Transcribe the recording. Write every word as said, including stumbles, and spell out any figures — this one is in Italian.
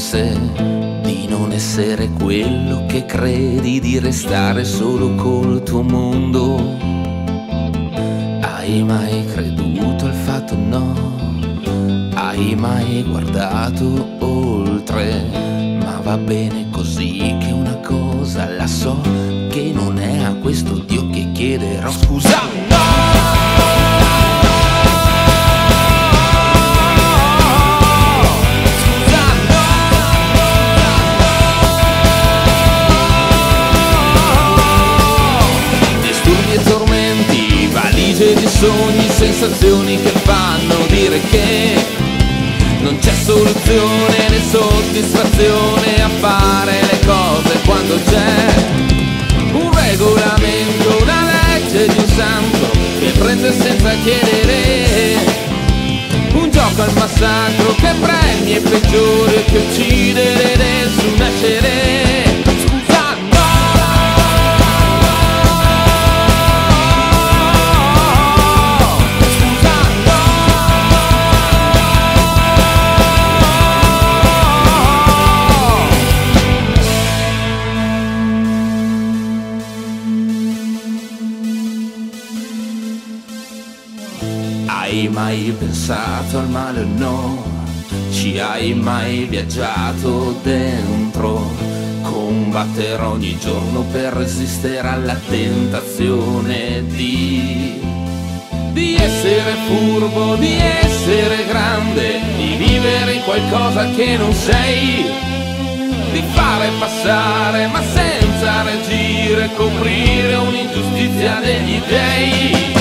forse di non essere quello che credi, di restare solo col tuo mondo. Hai mai creduto al fatto no? Hai mai guardato oltre? Ma va bene così, che una cosa la so, che non è a questo Dio che chiederò scusa. No! Di sogni, sensazioni che fanno dire che non c'è soluzione né soddisfazione a fare le cose quando c'è un regolamento, una legge di un santo che prende senza chiedere, un gioco al massacro che premia i peggiori e che uccide l'idea sul nascere. Hai mai pensato al male o no? Ci hai mai viaggiato dentro? Combattere ogni giorno per resistere alla tentazione di Di essere furbo, di essere grande, di vivere in qualcosa che non sei, di fare passare ma senza reagire, coprire un'ingiustizia degli dèi.